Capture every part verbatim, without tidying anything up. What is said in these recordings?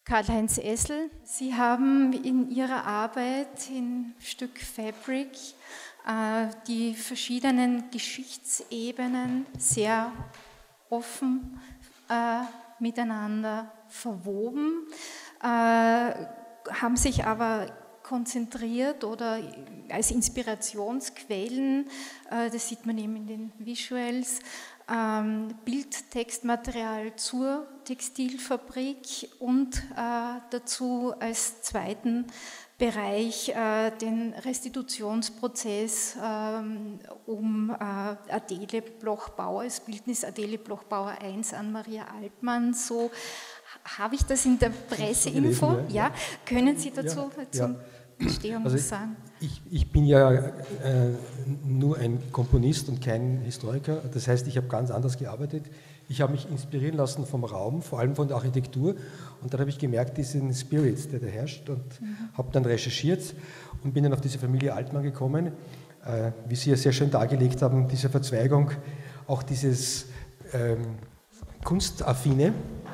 Karl-Heinz Essl, Sie haben in Ihrer Arbeit im Stück Fabric äh, die verschiedenen Geschichtsebenen sehr offen äh, miteinander verwoben, äh, haben sich aber konzentriert oder als Inspirationsquellen, äh, das sieht man eben in den Visuals, ähm, Bildtextmaterial zur Textilfabrik und äh, dazu als zweiten Bereich äh, den Restitutionsprozess ähm, um äh, Adele Bloch-Bauer, das Bildnis Adele Bloch-Bauer eins an Maria Altmann. So habe ich das in der Presseinfo. So ja. ja, können Sie dazu ja, zum ja. Entstehung also was sagen? Ich, ich bin ja äh, nur ein Komponist und kein Historiker. Das heißt, ich habe ganz anders gearbeitet. Ich habe mich inspirieren lassen vom Raum, vor allem von der Architektur. Und dann habe ich gemerkt, diesen Spirit, der da herrscht, und mhm. habe dann recherchiert und bin dann auf diese Familie Altmann gekommen. Äh, wie Sie ja sehr schön dargelegt haben, diese Verzweigung, auch dieses ähm, Kunstaffine.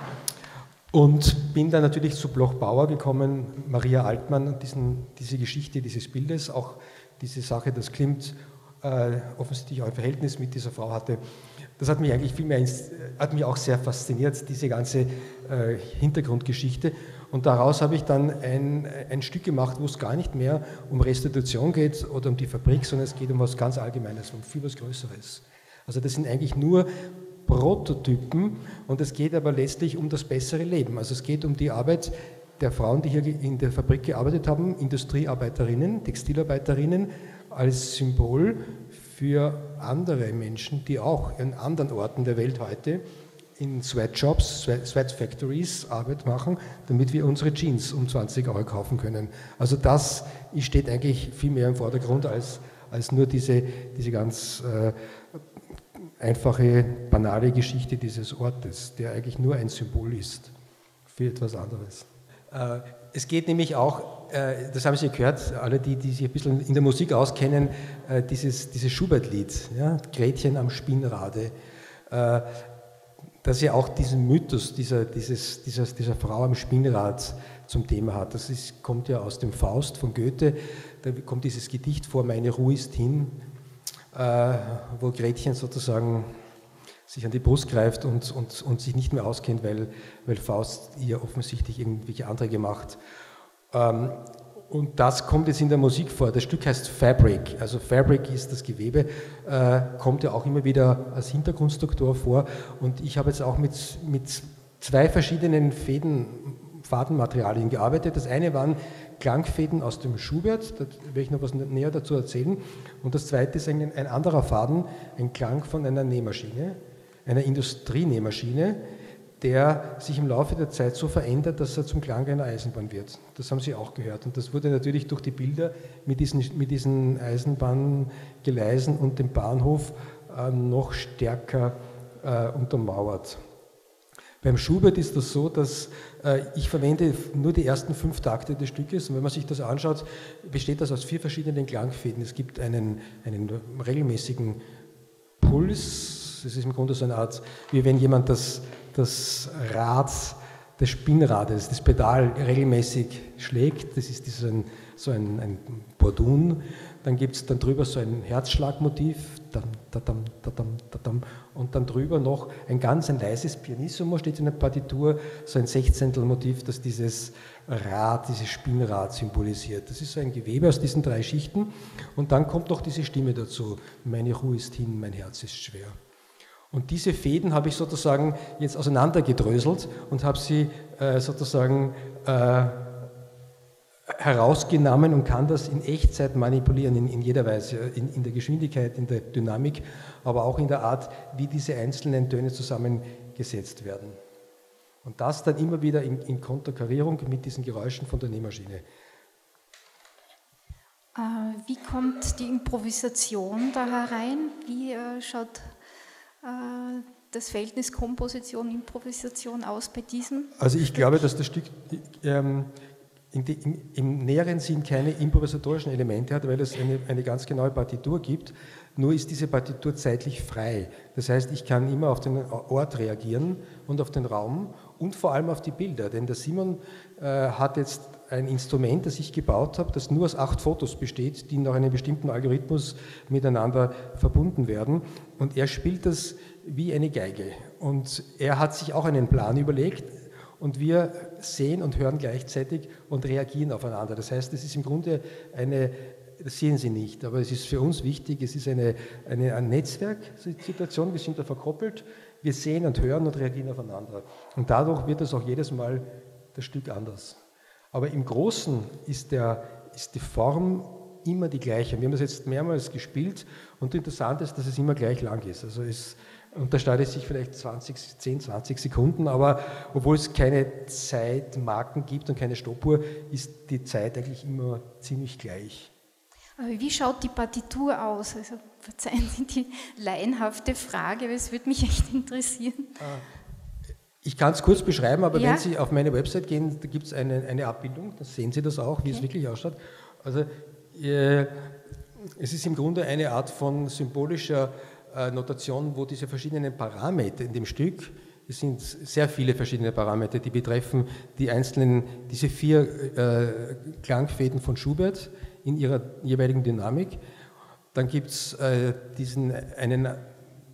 Und bin dann natürlich zu Bloch-Bauer gekommen, Maria Altmann, und diesen, diese Geschichte dieses Bildes, auch diese Sache, dass Klimt äh, offensichtlich auch ein Verhältnis mit dieser Frau hatte. Das hat mich eigentlich viel mehr, hat mich auch sehr fasziniert, diese ganze äh, Hintergrundgeschichte. Und daraus habe ich dann ein, ein Stück gemacht, wo es gar nicht mehr um Restitution geht oder um die Fabrik, sondern es geht um was ganz Allgemeines, um viel was Größeres. Also das sind eigentlich nur Prototypen, und es geht aber letztlich um das bessere Leben. Also es geht um die Arbeit der Frauen, die hier in der Fabrik gearbeitet haben, Industriearbeiterinnen, Textilarbeiterinnen, als Symbol für andere Menschen, die auch an anderen Orten der Welt heute in Sweatshops, Sweatfactories Arbeit machen, damit wir unsere Jeans um zwanzig Euro kaufen können. Also das steht eigentlich viel mehr im Vordergrund als, als nur diese, diese ganz äh, einfache, banale Geschichte dieses Ortes, der eigentlich nur ein Symbol ist für etwas anderes. Äh, es geht nämlich auch, äh, das haben Sie gehört, alle die, die sich ein bisschen in der Musik auskennen, äh, dieses, dieses Schubert-Lied, ja, Gretchen am Spinnrade, äh, das ja auch diesen Mythos dieser, dieses, dieser, dieser Frau am Spinnrad zum Thema hat. Das ist, kommt ja aus dem Faust von Goethe, da kommt dieses Gedicht vor, meine Ruhe ist hin, Äh, wo Gretchen sozusagen sich an die Brust greift und, und, und sich nicht mehr auskennt, weil, weil Faust ihr offensichtlich irgendwelche Anträge macht. Ähm, und das kommt jetzt in der Musik vor. Das Stück heißt Fabric, also Fabric ist das Gewebe, äh, kommt ja auch immer wieder als Hintergrundstruktur vor. Und ich habe jetzt auch mit, mit zwei verschiedenen Fäden, Fadenmaterialien gearbeitet. Das eine waren Klangfäden aus dem Schubert, da werde ich noch was näher dazu erzählen. Und das zweite ist ein, ein anderer Faden, ein Klang von einer Nähmaschine, einer Industrienähmaschine, der sich im Laufe der Zeit so verändert, dass er zum Klang einer Eisenbahn wird. Das haben Sie auch gehört. Und das wurde natürlich durch die Bilder mit diesen, mit diesen Eisenbahngeleisen und dem Bahnhof äh, noch stärker äh, untermauert. Beim Schubert ist das so, dass äh, ich verwende nur die ersten fünf Takte des Stückes, und wenn man sich das anschaut, besteht das aus vier verschiedenen Klangfäden. Es gibt einen, einen regelmäßigen Puls, das ist im Grunde so eine Art, wie wenn jemand das, das Rad des Spinnrades, das Pedal regelmäßig schlägt, das ist so ein, so ein, ein Bordun. Dann gibt es dann drüber so ein Herzschlagmotiv, dam, dadam, dadam, dadam, und dann drüber noch ein ganz ein leises Pianissimo, steht in der Partitur, so ein Sechzehntelmotiv, das dieses Rad, dieses Spinnrad symbolisiert. Das ist so ein Gewebe aus diesen drei Schichten, und dann kommt noch diese Stimme dazu, meine Ruhe ist hin, mein Herz ist schwer. Und diese Fäden habe ich sozusagen jetzt auseinandergedröselt und habe sie äh, sozusagen äh, herausgenommen und kann das in Echtzeit manipulieren, in, in jeder Weise, in, in der Geschwindigkeit, in der Dynamik, aber auch in der Art, wie diese einzelnen Töne zusammengesetzt werden. Und das dann immer wieder in, in Konterkarierung mit diesen Geräuschen von der Nähmaschine. Äh, wie kommt die Improvisation da herein? Wie äh, schaut äh, das Verhältnis Komposition, Improvisation aus bei diesem? Also ich glaube, dass das Stück ähm, in die, in, im näheren Sinn keine improvisatorischen Elemente hat, weil es eine, eine ganz genaue Partitur gibt. Nur ist diese Partitur zeitlich frei. Das heißt, ich kann immer auf den Ort reagieren und auf den Raum, und vor allem auf die Bilder. Denn der Simon äh, hat jetzt ein Instrument, das ich gebaut habe, das nur aus acht Fotos besteht, die nach einem bestimmten Algorithmus miteinander verbunden werden. Und er spielt das wie eine Geige. Und er hat sich auch einen Plan überlegt und wir sehen und hören gleichzeitig und reagieren aufeinander. Das heißt, es ist im Grunde eine, das sehen Sie nicht, aber es ist für uns wichtig, es ist eine, eine, eine Netzwerksituation, wir sind da verkoppelt, wir sehen und hören und reagieren aufeinander. Und dadurch wird es auch jedes Mal das Stück anders. Aber im Großen ist, der, ist die Form immer die gleiche. Wir haben das jetzt mehrmals gespielt und interessant ist, dass es immer gleich lang ist. Also es unterscheidet sich vielleicht zwanzig, zehn, zwanzig Sekunden, aber obwohl es keine Zeitmarken gibt und keine Stoppuhr, ist die Zeit eigentlich immer ziemlich gleich. Aber wie schaut die Partitur aus? Also verzeihen Sie die laienhafte Frage, aber es würde mich echt interessieren. Ich kann es kurz beschreiben, aber ja? wenn Sie auf meine Website gehen, da gibt es eine, eine Abbildung, da sehen Sie das auch, wie okay. es wirklich ausschaut. Also äh, es ist im Grunde eine Art von symbolischer äh, Notation, wo diese verschiedenen Parameter in dem Stück, es sind sehr viele verschiedene Parameter, die betreffen die einzelnen, diese vier äh, Klangfäden von Schubert in ihrer jeweiligen Dynamik. Dann gibt es äh, diesen einen äh,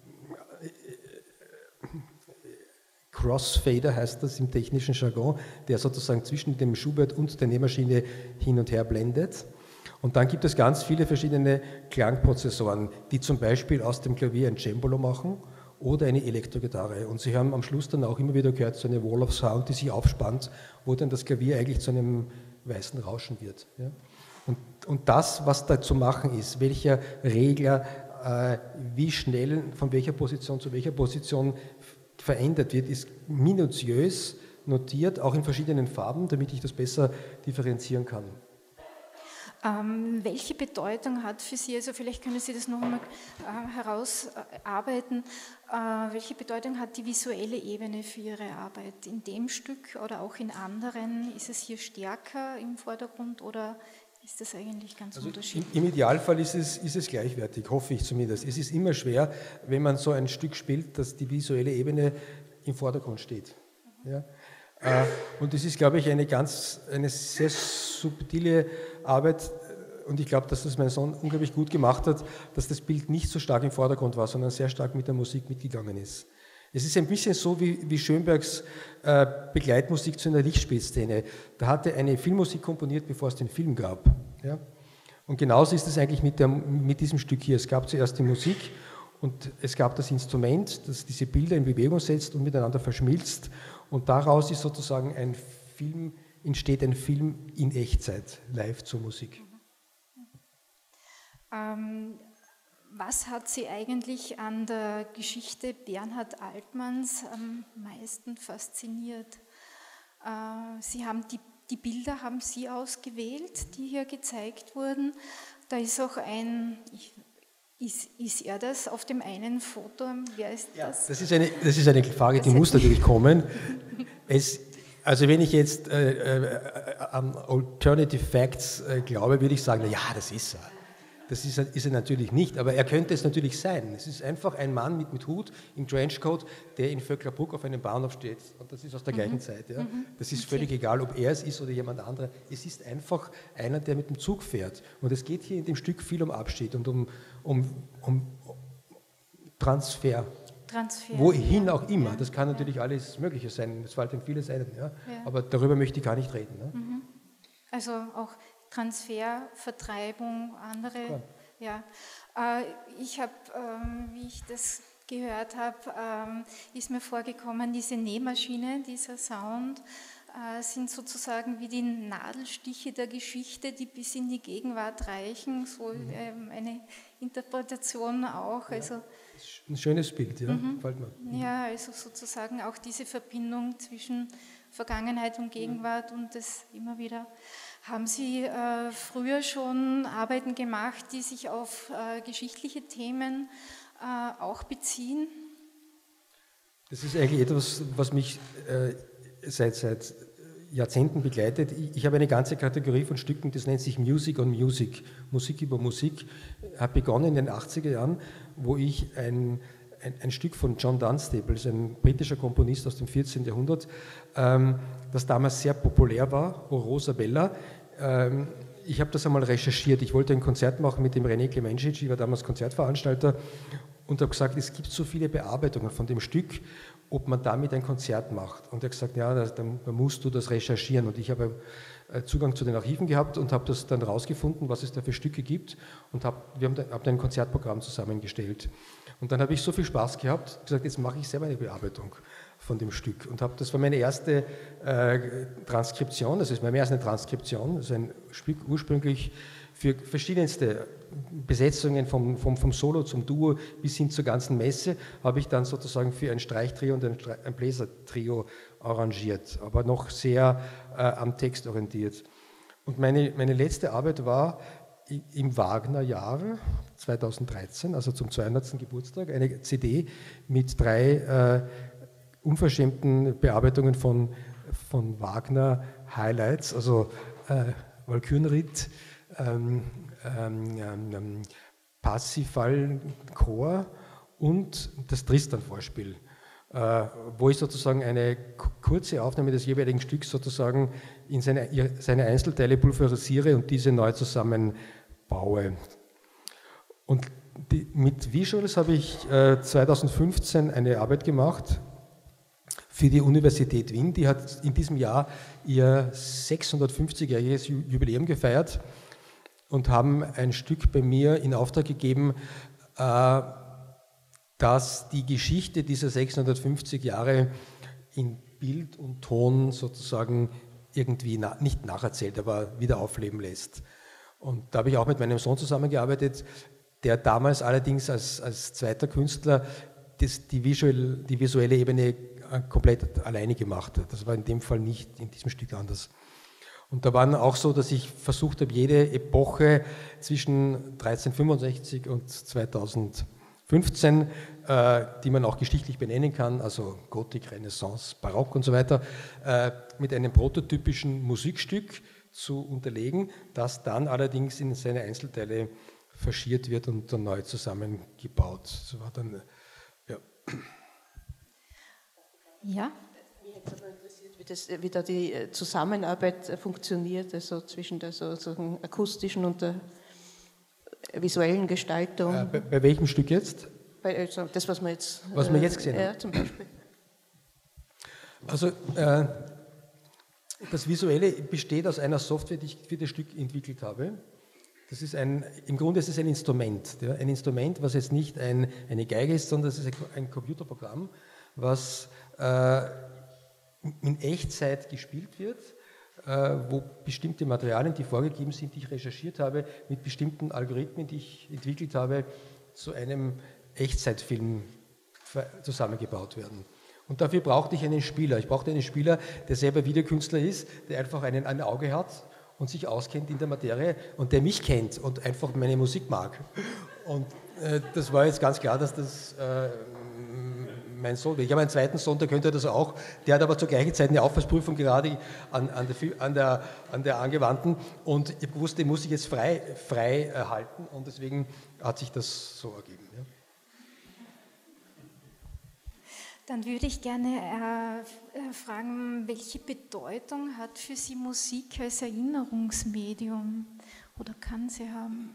Crossfader, heißt das im technischen Jargon, der sozusagen zwischen dem Schubert und der Nähmaschine hin und her blendet. Und dann gibt es ganz viele verschiedene Klangprozessoren, die zum Beispiel aus dem Klavier ein Cembalo machen oder eine Elektrogitarre. Und Sie haben am Schluss dann auch immer wieder gehört, so eine Wall of Sound, die sich aufspannt, wo dann das Klavier eigentlich zu einem weißen Rauschen wird. Ja? Und, und das, was da zu machen ist, welcher Regler, äh, wie schnell, von welcher Position zu welcher Position verändert wird, ist minutiös notiert, auch in verschiedenen Farben, damit ich das besser differenzieren kann. Ähm, welche Bedeutung hat für Sie, also vielleicht können Sie das noch einmal äh, herausarbeiten, äh, welche Bedeutung hat die visuelle Ebene für Ihre Arbeit in dem Stück oder auch in anderen? Ist es hier stärker im Vordergrund oder ist das eigentlich ganz also unterschiedlich? Im, Im Idealfall ist es, ist es gleichwertig, hoffe ich zumindest. Es ist immer schwer, wenn man so ein Stück spielt, dass die visuelle Ebene im Vordergrund steht. Ja? Äh, und das ist, glaube ich, eine ganz, eine sehr subtile Arbeit und ich glaube, dass das mein Sohn unglaublich gut gemacht hat, dass das Bild nicht so stark im Vordergrund war, sondern sehr stark mit der Musik mitgegangen ist. Es ist ein bisschen so wie, wie Schönbergs äh, Begleitmusik zu einer Lichtspielszene. Da hatte eine Filmmusik komponiert, bevor es den Film gab. Ja? Und genauso ist es eigentlich mit, der, mit diesem Stück hier. Es gab zuerst die Musik und es gab das Instrument, das diese Bilder in Bewegung setzt und miteinander verschmilzt. Und daraus ist sozusagen ein Film, entsteht ein Film in Echtzeit, live zur Musik. Ähm, was hat Sie eigentlich an der Geschichte Bernhard Altmanns am meisten fasziniert? Äh, Sie haben die, die Bilder haben Sie ausgewählt, die hier gezeigt wurden. Da ist auch ein... Ich, Ist, ist er das auf dem einen Foto? Wer ist ja, das? Das ist eine, das ist eine Frage, die muss natürlich kommen. Es, also wenn ich jetzt äh, äh, an Alternative Facts äh, glaube, würde ich sagen, na ja, das ist er. Das ist er, ist er natürlich nicht, aber er könnte es natürlich sein. Es ist einfach ein Mann mit, mit Hut im Trenchcoat, der in Vöcklerbruck auf einem Bahnhof steht. Und das ist aus der mhm. gleichen Zeit. Ja. Mhm. Das ist okay. völlig egal, ob er es ist oder jemand anderer. Es ist einfach einer, der mit dem Zug fährt. Und es geht hier in dem Stück viel um Abschied und um, um, um Transfer. Transfer. Wohin ja. auch immer. Ja. Das kann natürlich ja. alles Mögliche sein. Es fällt in vieles ein. Ja. Ja. Aber darüber möchte ich gar nicht reden. Ne? Mhm. Also auch Transfer, Vertreibung, andere. Ja. Äh, ich habe, ähm, wie ich das gehört habe, ähm, ist mir vorgekommen, diese Nähmaschine, dieser Sound, äh, sind sozusagen wie die Nadelstiche der Geschichte, die bis in die Gegenwart reichen. So mhm. ähm, eine Interpretation auch. Ja. Also, ein schönes Bild, ja. Mhm. Gefällt mir. Mhm. Ja, also sozusagen auch diese Verbindung zwischen Vergangenheit und Gegenwart mhm. und das immer wieder. Haben Sie äh, früher schon Arbeiten gemacht, die sich auf äh, geschichtliche Themen äh, auch beziehen? Das ist eigentlich etwas, was mich äh, seit, seit Jahrzehnten begleitet. Ich, ich habe eine ganze Kategorie von Stücken, das nennt sich Music on Music, Musik über Musik. Ich habe begonnen in den achtziger Jahren, wo ich ein, ein, ein Stück von John Dunstable, ein britischer Komponist aus dem vierzehnten Jahrhundert, ähm, das damals sehr populär war, O Rosa Bella. Ähm, ich habe das einmal recherchiert. Ich wollte ein Konzert machen mit dem René Klemencic, ich war damals Konzertveranstalter, und habe gesagt, es gibt so viele Bearbeitungen von dem Stück, ob man damit ein Konzert macht. Und er hat gesagt, ja, dann, dann musst du das recherchieren. Und ich habe Zugang zu den Archiven gehabt und habe das dann rausgefunden, was es da für Stücke gibt, und hab, wir haben dann, hab dann ein Konzertprogramm zusammengestellt. Und dann habe ich so viel Spaß gehabt, gesagt, jetzt mache ich selber eine Bearbeitung von dem Stück, und habe, das war meine erste äh, Transkription, das ist mehr als eine Transkription, das ist ein Stück ursprünglich für verschiedenste Besetzungen vom, vom, vom Solo zum Duo bis hin zur ganzen Messe, habe ich dann sozusagen für ein Streichtrio und ein, ein Bläsertrio arrangiert, aber noch sehr äh, am Text orientiert. Und meine, meine letzte Arbeit war im Wagner-Jahr zweitausenddreizehn, also zum zweihundertsten Geburtstag, eine C D mit drei äh, unverschämten Bearbeitungen von, von Wagner-Highlights, also äh, Walkürenritt, ähm, ähm, ähm, Parsifal-Chor und das Tristan-Vorspiel, äh, wo ich sozusagen eine kurze Aufnahme des jeweiligen Stücks sozusagen in seine, seine Einzelteile pulverisiere und diese neu zusammenbaue. Und die, mit Visuals habe ich äh, zweitausendfünfzehn eine Arbeit gemacht für die Universität Wien. Die hat in diesem Jahr ihr sechshundertfünfzigjähriges Jubiläum gefeiert und haben ein Stück bei mir in Auftrag gegeben, äh, dass die Geschichte dieser sechshundertfünfzig Jahre in Bild und Ton sozusagen irgendwie na, nicht nacherzählt, aber wieder aufleben lässt. Und da habe ich auch mit meinem Sohn zusammengearbeitet, der damals allerdings als, als zweiter Künstler das, die, visuell, die visuelle Ebene komplett alleine gemacht hat. Das war in dem Fall nicht in diesem Stück anders. Und da war auch so, dass ich versucht habe, jede Epoche zwischen dreizehnhundertfünfundsechzig und zweitausendfünfzehn, äh, die man auch geschichtlich benennen kann, also Gotik, Renaissance, Barock und so weiter, äh, mit einem prototypischen Musikstück zu unterlegen, das dann allerdings in seine Einzelteile faschiert wird und dann neu zusammengebaut. Das war dann, ja. Ja. Mich hätte aber interessiert, wie, das, wie da die Zusammenarbeit funktioniert, also zwischen der sozusagen akustischen und der visuellen Gestaltung. Äh, bei, bei welchem Stück jetzt? Bei, also das, was wir jetzt, was wir jetzt gesehen äh, haben. Ja, zum Beispiel. Also äh, das Visuelle besteht aus einer Software, die ich für das Stück entwickelt habe. Das ist ein, im Grunde ist es ein Instrument. Ja, ein Instrument, was jetzt nicht ein, eine Geige ist, sondern es ist ein Computerprogramm, was äh, in Echtzeit gespielt wird, äh, wo bestimmte Materialien, die vorgegeben sind, die ich recherchiert habe, mit bestimmten Algorithmen, die ich entwickelt habe, zu einem Echtzeitfilm zusammengebaut werden. Und dafür brauchte ich einen Spieler. Ich brauchte einen Spieler, der selber Videokünstler ist, der einfach einen, ein Auge hat und sich auskennt in der Materie und der mich kennt und einfach meine Musik mag. Und äh, das war jetzt ganz klar, dass das äh, mein Sohn will. Ich habe einen zweiten Sohn, der könnte das auch, der hat aber zur gleichen Zeit eine Aufwärtsprüfung gerade an, an, der, an, der, an der angewandten, und ich wusste, den muss ich jetzt frei, frei halten, und deswegen hat sich das so ergeben. Ja. Dann würde ich gerne äh, fragen, welche Bedeutung hat für Sie Musik als Erinnerungsmedium oder kann sie haben?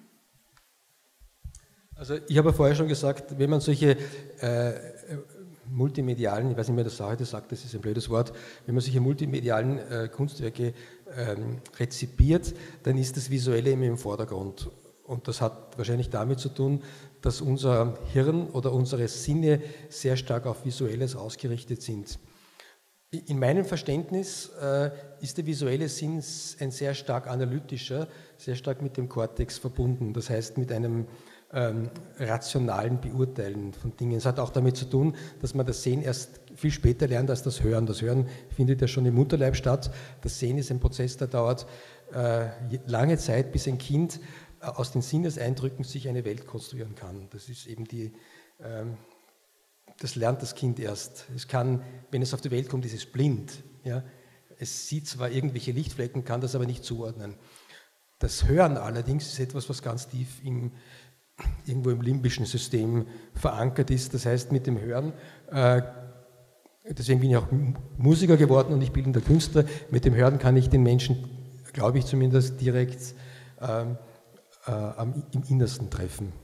Also ich habe ja vorher schon gesagt, wenn man solche äh, multimedialen, ich weiß nicht mehr, das heute sagt, das ist ein blödes Wort, wenn man solche multimedialen äh, Kunstwerke ähm, rezipiert, dann ist das Visuelle immer im Vordergrund. Und das hat wahrscheinlich damit zu tun, dass unser Hirn oder unsere Sinne sehr stark auf Visuelles ausgerichtet sind. In meinem Verständnis äh, ist der visuelle Sinn ein sehr stark analytischer, sehr stark mit dem Kortex verbunden, das heißt mit einem ähm, rationalen Beurteilen von Dingen. Es hat auch damit zu tun, dass man das Sehen erst viel später lernt als das Hören. Das Hören findet ja schon im Mutterleib statt. Das Sehen ist ein Prozess, der dauert äh, lange Zeit, bis ein Kind aus den Sinneseindrücken sich eine Welt konstruieren kann. Das ist eben die, ähm, das lernt das Kind erst. Es kann, wenn es auf die Welt kommt, ist es blind. Ja? Es sieht zwar irgendwelche Lichtflecken, kann das aber nicht zuordnen. Das Hören allerdings ist etwas, was ganz tief im, irgendwo im limbischen System verankert ist. Das heißt, mit dem Hören, äh, deswegen bin ich auch Musiker geworden und ich bildender Künstler, mit dem Hören kann ich den Menschen, glaube ich zumindest, direkt äh, äh, im Innersten treffen.